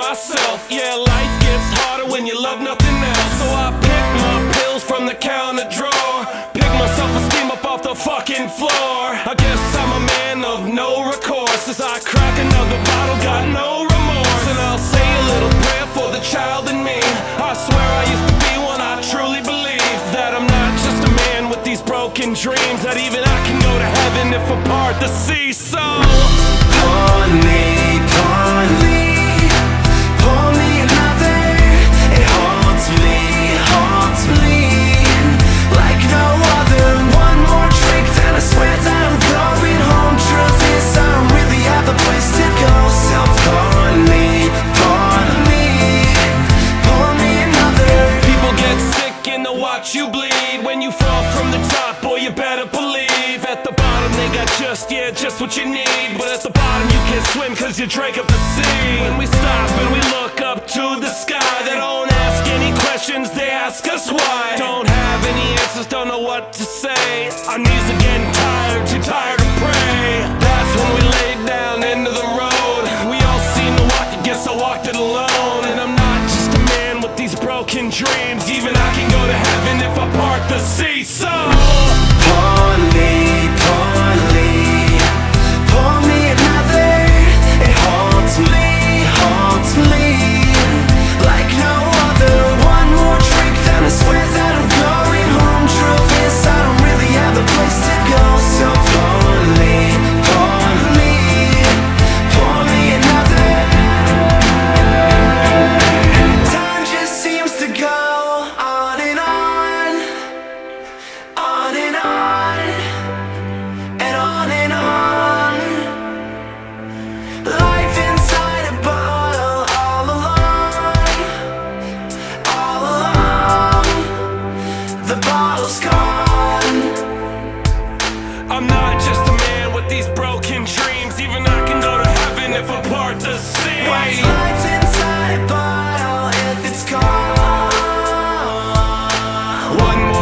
myself. Yeah, life gets harder when you love nothing else. So I pick my pills from the counter drawer, pick my self-esteem up off the fucking floor. I guess I'm a man of no recourse as I crack another bottle, got no remorse. And I'll say a little prayer for the child in me. I swear I used to be one, I truly believe that I'm not just a man with these broken dreams, that even I can go to heaven if I part the sea. So pawn me, pawn me, pawn me another. It haunts me like no other. One more drink, then I swear that I'm going home. Truth is, I don't really have a place to go. So pawn me, pawn me, pawn me another. people get sick and they'll watch you bleed. When you fall from the top, boy, you better believe at the bottom they got just what you need. But at the bottom you can't swim cause you drank up the sea. When we stop and we look up to the sky, they don't ask any questions, they ask us why. Don't have any answers, don't know what to say. Our knees are getting tired, too tired to pray. That's when we laid down into the road. We all seen to walk, I guess I walked it alone. And I'm not just a man with these broken dreams, even I can go to heaven if I part the sea. So pawn me, pawn me, pawn me another. It haunts me like no other. One more drink, then I swear that I'm going home. Truth is, I don't really have a place to go. So pawn me, pawn me, pawn me another. Time just seems to go on and on, on and on, and on and on. Life inside a bottle, all along, all along. The bottle's gone. I'm not just a man with these broken dreams, even I can go to heaven if I part the sea. What's life's inside a bottle if it's gone? One more